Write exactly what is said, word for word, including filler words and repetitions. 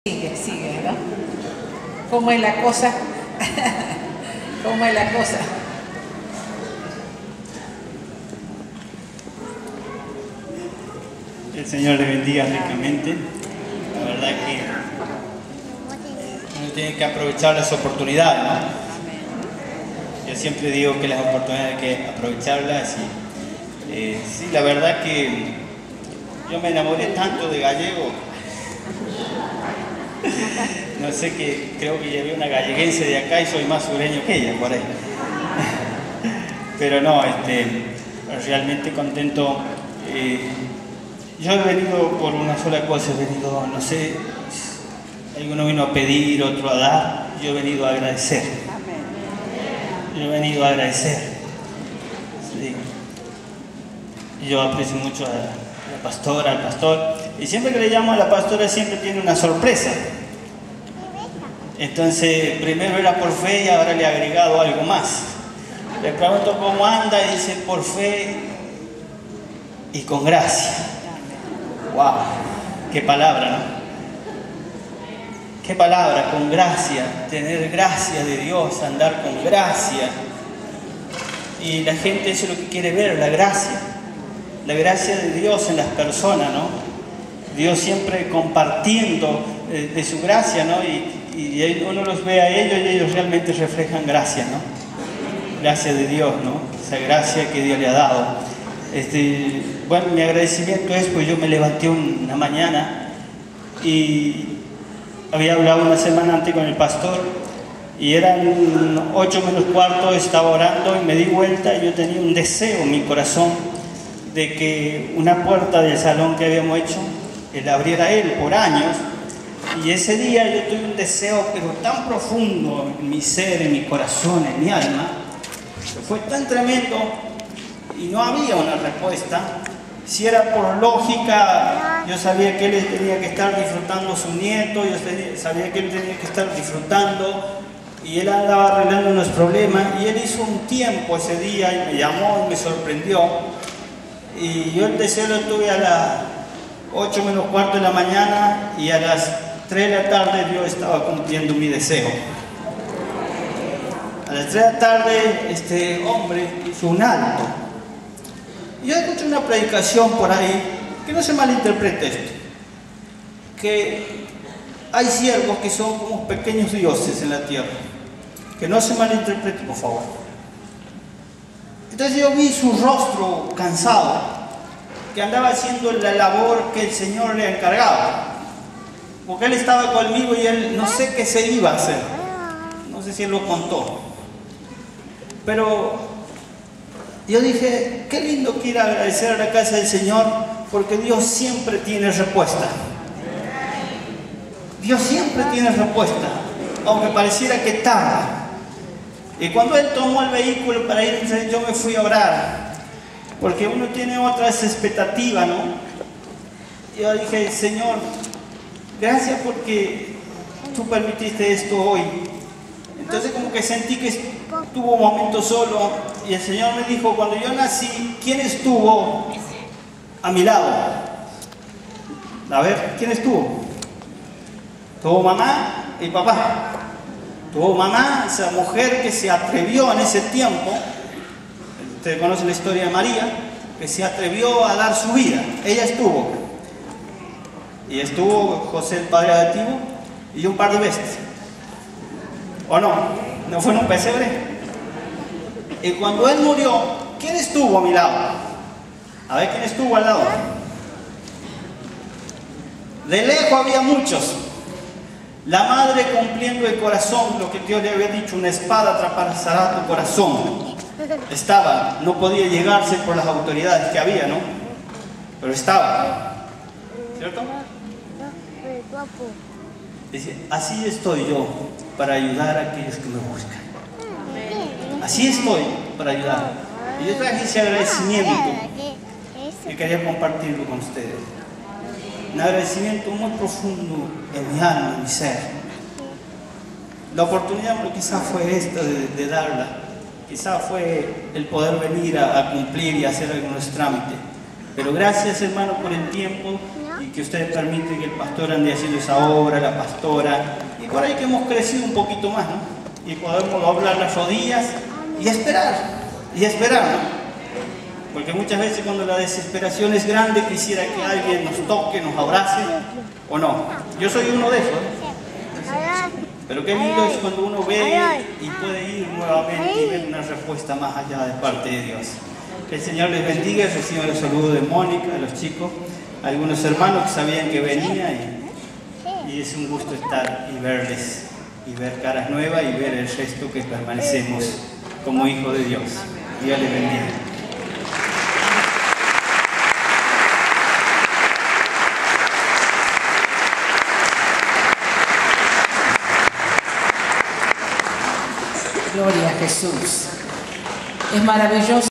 Sigue, sigue, ¿no? ¿Cómo es la cosa? ¿Cómo es la cosa? Que el Señor le bendiga ricamente. La verdad que uno tiene que aprovechar las oportunidades, ¿no? Yo siempre digo que las oportunidades hay que aprovecharlas y eh, sí, la verdad que yo me enamoré tanto de Gallego. No sé, que creo que llevé una galleguense de acá y soy más sureño que ella, por ahí. Pero no, este, realmente contento. Eh, yo he venido por una sola cosa, he venido, no sé, alguno vino a pedir, otro a dar, yo he venido a agradecer. Yo he venido a agradecer. Sí. Yo aprecio mucho a la pastora, al pastor, y siempre que le llamo a la pastora siempre tiene una sorpresa. Entonces, primero era por fe y ahora le he agregado algo más. Le pregunto cómo anda y dice por fe y con gracia. ¡Wow! ¡Qué palabra!, ¿no? ¡Qué palabra! Con gracia, tener gracia de Dios, andar con gracia. Y la gente eso es lo que quiere ver, la gracia. La gracia de Dios en las personas, ¿no? Dios siempre compartiendo de, de su gracia, ¿no? Y, y uno los ve a ellos y ellos realmente reflejan gracia, ¿no? Gracia de Dios, ¿no? Esa gracia que Dios le ha dado. Este, bueno, mi agradecimiento es, pues yo me levanté una mañana y había hablado una semana antes con el pastor y eran ocho menos cuarto, estaba orando y me di vuelta y yo tenía un deseo en mi corazón de que una puerta del salón que habíamos hecho, la abriera él por años. Y ese día yo tuve un deseo pero tan profundo en mi ser, en mi corazón, en mi alma, que fue tan tremendo y no había una respuesta. Si era por lógica, yo sabía que él tenía que estar disfrutando su nieto, yo sabía que él tenía que estar disfrutando y él andaba arreglando unos problemas y él hizo un tiempo ese día y me llamó y me sorprendió. Y yo el deseo lo tuve a las ocho menos cuarto de la mañana y a las tres de la tarde yo estaba cumpliendo mi deseo. A las tres de la tarde este hombre hizo un alto. Y yo escuché una predicación por ahí, que no se malinterprete esto, que hay siervos que son como pequeños dioses en la tierra, que no se malinterprete, por favor. Entonces yo vi su rostro cansado, que andaba haciendo la labor que el Señor le encargaba, porque él estaba conmigo y él no sé qué se iba a hacer, no sé si él lo contó, pero yo dije, qué lindo que ir a agradecer a la casa del Señor, porque Dios siempre tiene respuesta. Dios siempre tiene respuesta, aunque pareciera que tarda. Y cuando él tomó el vehículo para irse, yo me fui a orar, porque uno tiene otras expectativas, ¿no? Y yo dije, Señor, gracias porque tú permitiste esto hoy. Entonces como que sentí que tuvo un momento solo y el Señor me dijo, cuando yo nací, ¿quién estuvo a mi lado? A ver, ¿quién estuvo? Tuvo mamá y papá. Tuvo mamá, esa mujer que se atrevió en ese tiempo, ustedes conocen la historia de María, que se atrevió a dar su vida. Ella estuvo. Y estuvo José el padre adoptivo y un par de bestias. ¿O no? ¿No fue en un pesebre? Y cuando él murió, ¿quién estuvo a mi lado? A ver, ¿quién estuvo al lado? De lejos había muchos. La madre cumpliendo el corazón, lo que Dios le había dicho, una espada atravesará tu corazón. Estaba, no podía llegarse por las autoridades que había, ¿no? Pero estaba. ¿Cierto? Dice, así estoy yo para ayudar a aquellos que me buscan. Así estoy para ayudar. Y yo traje ese agradecimiento que quería compartirlo con ustedes. Un agradecimiento muy profundo en mi alma, en mi ser. La oportunidad quizás fue esta de, de darla. Quizás fue el poder venir a, a cumplir y hacer algunos trámites. Pero gracias, hermano, por el tiempo y que que ustedes permiten que el pastor ande haciendo esa obra, la pastora, y por ahí que hemos crecido un poquito más, ¿no? Y podemos doblar las rodillas y esperar, y esperar, ¿no? Porque muchas veces cuando la desesperación es grande, quisiera que alguien nos toque, nos abrace, o no. Yo soy uno de esos, ¿no? Pero qué lindo es cuando uno ve y puede ir nuevamente y ver una respuesta más allá de parte de Dios. Que el Señor les bendiga. Reciban los saludos de Mónica, de los chicos, algunos hermanos que sabían que venía, y, y es un gusto estar y verles, y ver caras nuevas y ver el resto que permanecemos como hijos de Dios. Dios les bendiga. Gloria a Jesús. Es maravilloso.